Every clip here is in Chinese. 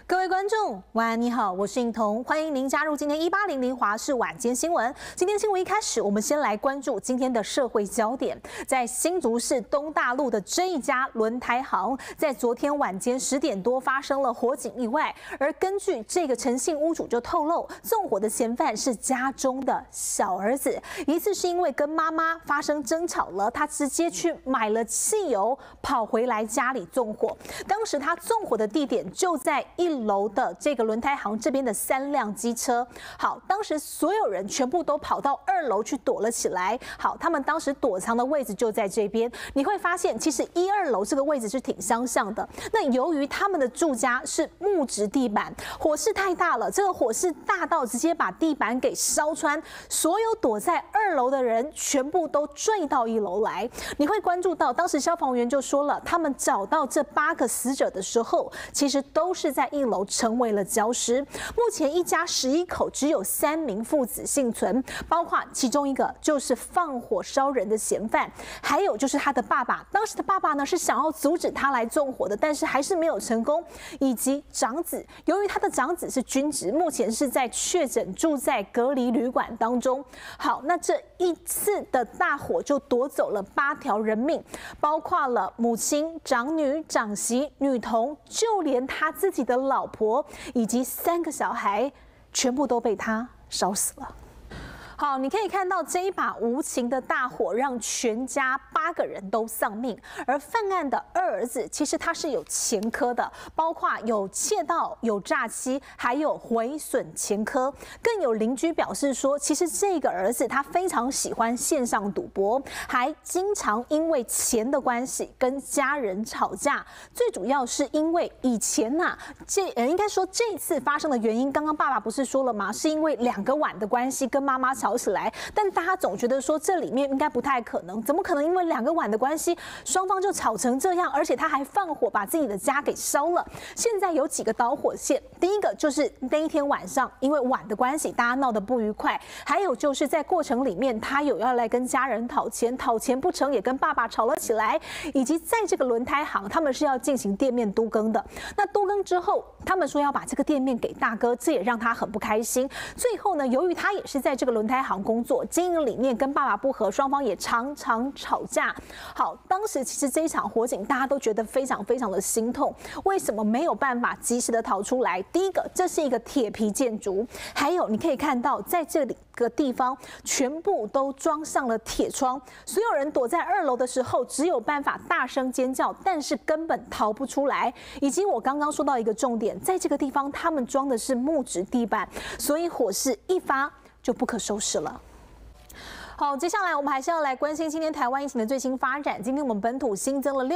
各位观众，晚安，你好，我是颖彤，欢迎您加入今天1800华视晚间新闻。今天新闻一开始，我们先来关注今天的社会焦点。在新竹市东大路的这一家轮胎行，在昨天晚间10点多发生了火警意外，而根据这个陈姓屋主就透露，纵火的嫌犯是家中的小儿子，疑似是因为跟妈妈发生争吵了，他直接去买了汽油，跑回来家里纵火。当时他纵火的地点就在1楼的这个轮胎行这边的3辆机车。好，当时所有人全部都跑到2楼去躲了起来。好，他们当时躲藏的位置就在这边。你会发现，其实1、2楼这个位置是挺相像的。那由于他们的住家是木质地板，火势太大了，这个火势大到直接把地板给烧穿，所有躲在2楼的人全部都坠到1楼来。你会关注到，当时消防员就说了，他们找到这8个死者的时候，其实都是在1楼成为了焦尸。目前一家11口只有3名父子幸存，包括其中一个就是放火烧人的嫌犯，还有就是他的爸爸。当时的爸爸呢是想要阻止他来纵火的，但是还是没有成功。以及长子，由于他的长子是军职，目前是在确诊住在隔离旅馆当中。好，那这一次的大火就夺走了8条人命，包括了母亲、长女、长媳、女童，就连他自己的老婆以及3个小孩，全部都被他烧死了。好，你可以看到这一把无情的大火让全家8个人都丧命，而犯案的2儿子其实他是有前科的，包括有窃盗、有诈欺，还有毁损前科。更有邻居表示说，其实这个儿子他非常喜欢线上赌博，还经常因为钱的关系跟家人吵架。最主要是因为以前应该说这次发生的原因，刚刚爸爸不是说了吗？是因为2个碗的关系跟妈妈吵起来，但大家总觉得说这里面应该不太可能，怎么可能因为2个碗的关系，双方就吵成这样？而且他还放火把自己的家给烧了。现在有几个导火线，第一个就是那一天晚上因为碗的关系，大家闹得不愉快；还有就是在过程里面，他有要来跟家人讨钱，讨钱不成也跟爸爸吵了起来，以及在这个轮胎行，他们是要进行店面都更的。那都更之后，他们说要把这个店面给大哥，这也让他很不开心。最后呢，由于他也是在这个轮胎行工作，经营理念跟爸爸不合，双方也常常吵架。好，当时其实这一场火警大家都觉得非常非常的心痛，为什么没有办法及时的逃出来？第一个，这是一个铁皮建筑，还有你可以看到在这里个地方全部都装上了铁窗，所有人躲在2楼的时候只有办法大声尖叫，但是根本逃不出来。以及我刚刚说到一个重点，在这个地方他们装的是木质地板，所以火势一发就不可收拾了。好，接下来我们还是要来关心今天台湾疫情的最新发展。今天我们本土新增了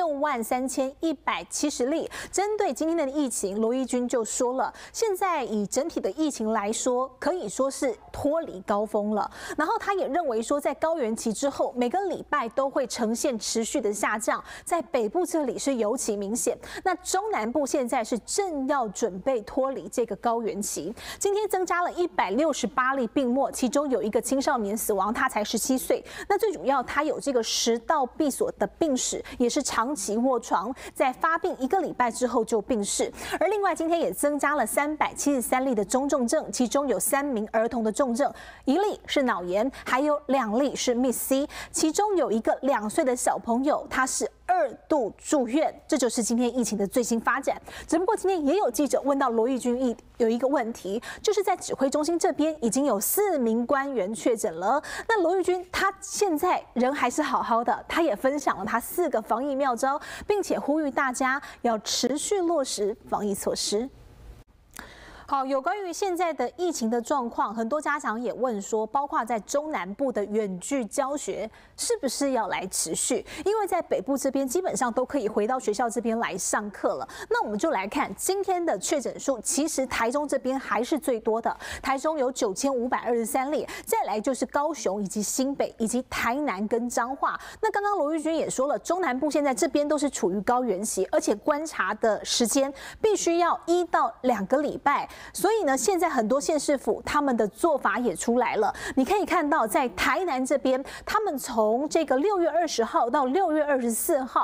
63170例。针对今天的疫情，罗一军就说了，现在以整体的疫情来说，可以说是脱离高峰了。然后他也认为说，在高原期之后，每个礼拜都会呈现持续的下降，在北部这里是尤其明显。那中南部现在是正要准备脱离这个高原期。今天增加了168例病末，其中有一个青少年死亡，他才17岁。那最主要，他有这个食道闭锁的病史，也是长期卧床，在发病1个礼拜之后就病逝。而另外，今天也增加了373例的中重症，其中有3名儿童的重症，1例是脑炎，还有2例是 Miss C， 其中有一个2岁的小朋友，他是2度住院。这就是今天疫情的最新发展。只不过今天也有记者问到罗玉军有一个问题，就是在指挥中心这边已经有4名官员确诊了。那罗玉军他现在人还是好好的，他也分享了他4个防疫妙招，并且呼吁大家要持续落实防疫措施。好，有关于现在的疫情的状况，很多家长也问说，包括在中南部的远距教学是不是要来持续？因为在北部这边基本上都可以回到学校这边来上课了。那我们就来看今天的确诊数，其实台中这边还是最多的，台中有9523例，再来就是高雄以及新北以及台南跟彰化。那刚刚罗玉军也说了，中南部现在这边都是处于高原期，而且观察的时间必须要1到2个礼拜。所以呢，现在很多县市府他们的做法也出来了。你可以看到，在台南这边，他们从这个6月20号到6月24号。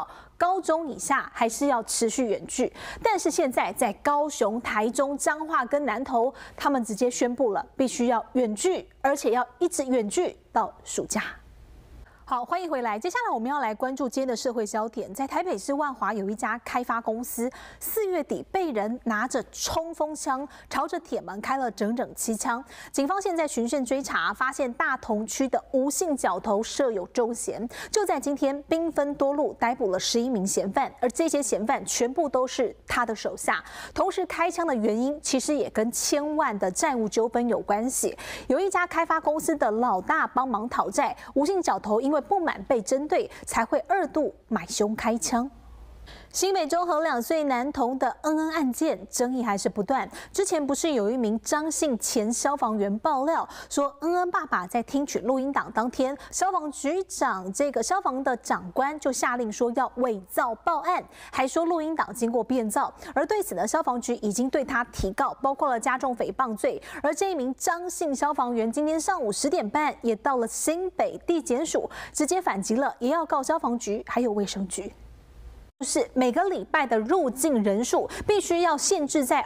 高中以下还是要持续远距。但是现在在高雄、台中、彰化跟南投，他们直接宣布了，必须要远距，而且要一直远距到暑假。好，欢迎回来。接下来我们要来关注今天的社会焦点。在台北市万华有一家开发公司，4月底被人拿着冲锋枪朝着铁门开了整整7枪。警方现在循线追查，发现大同区的吴姓角头设有周嫌。就在今天，兵分多路逮捕了11名嫌犯，而这些嫌犯全部都是他的手下。同时，开枪的原因其实也跟千万的债务纠纷有关系。有一家开发公司的老大帮忙讨债，吴姓角头因为不满被针对，才会2度买凶开枪。新北中和2岁男童的恩恩案件争议还是不断。之前不是有一名张姓前消防员爆料说，恩恩爸爸在听取录音档当天，消防局长消防的长官就下令说要伪造报案，还说录音档经过变造。而对此呢，消防局已经对他提告，包括了加重诽谤罪。而这一名张姓消防员今天上午10点半也到了新北地检署，直接反击了，也要告消防局还有卫生局。就是每个礼拜的入境人数必须要限制在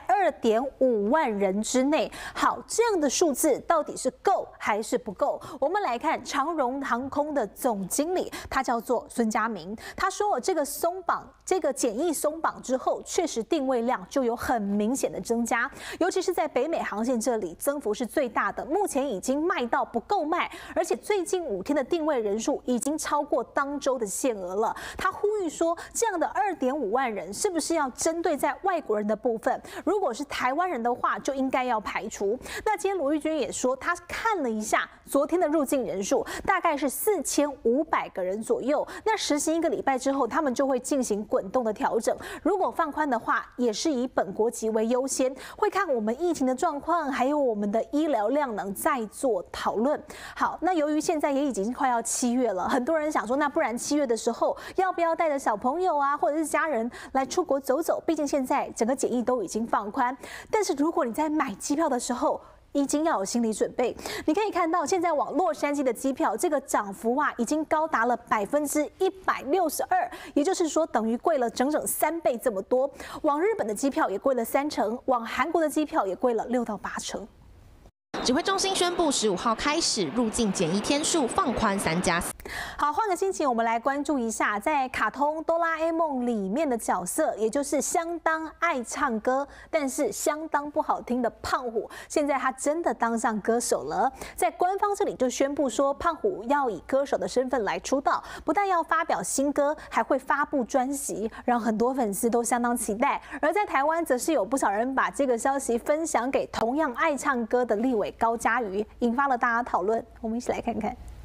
2.5万人之内。好，这样的数字到底是够还是不够？我们来看长荣航空的总经理，他叫做孙家明。他说，这个检疫松绑之后，确实定位量就有很明显的增加，尤其是在北美航线这里，增幅是最大的。目前已经卖到不够卖，而且最近5天的定位人数已经超过当周的限额了。他呼吁说，这样的2.5万人是不是要针对在外国人的部分？如果是台湾人的话，就应该要排除。那今天罗玉君也说，他看了一下昨天的入境人数，大概是4500个人左右。那实行1个礼拜之后，他们就会进行滚动的调整。如果放宽的话，也是以本国籍为优先，会看我们疫情的状况，还有我们的医疗量能再做讨论。好，那由于现在也已经快要7月了，很多人想说，那不然7月的时候要不要带着小朋友啊，或者是家人来出国走走？毕竟现在整个检疫都已经放宽。但是如果你在买机票的时候，已经要有心理准备。你可以看到，现在往洛杉矶的机票，这个涨幅啊，已经高达了162%，也就是说，等于贵了整整3倍这么多。往日本的机票也贵了3成，往韩国的机票也贵了6到8成。 指挥中心宣布，15号开始入境检疫天数放宽3+4。 好，换个心情，我们来关注一下，在卡通《哆啦 A 梦》里面的角色，也就是相当爱唱歌，但是相当不好听的胖虎，现在他真的当上歌手了。在官方这里就宣布说，胖虎要以歌手的身份来出道，不但要发表新歌，还会发布专辑，让很多粉丝都相当期待。而在台湾，则是有不少人把这个消息分享给同样爱唱歌的立委高嘉瑜，引发了大家讨论。我们一起来看看。